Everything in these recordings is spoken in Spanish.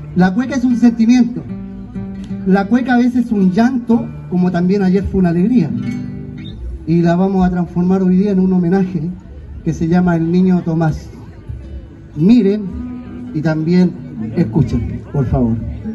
La cueca es un sentimiento. La cueca a veces es un llanto, como también ayer fue una alegría. Y la vamos a transformar hoy día en un homenaje que se llama El Niño Tomás. Miren y también escuchen, por favor.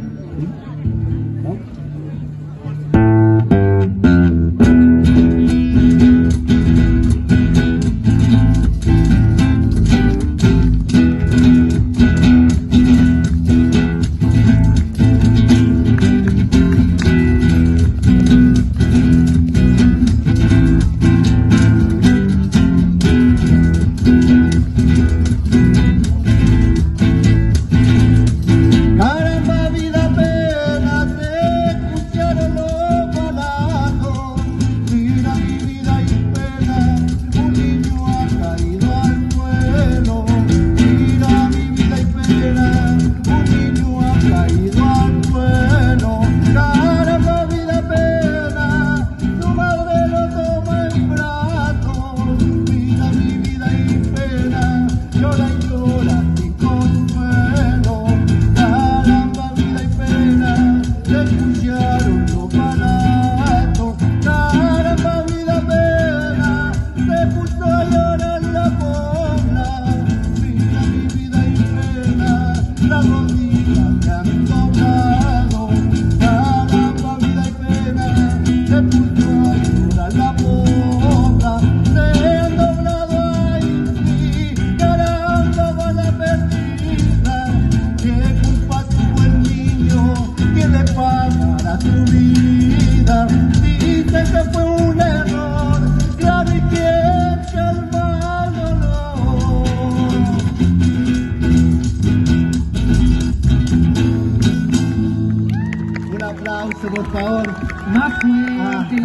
Por favor, más fuerte,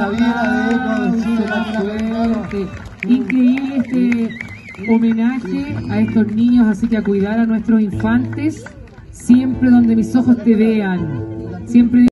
más fuerte. Increíble este homenaje a estos niños, así que a cuidar a nuestros infantes, siempre donde mis ojos te vean, siempre.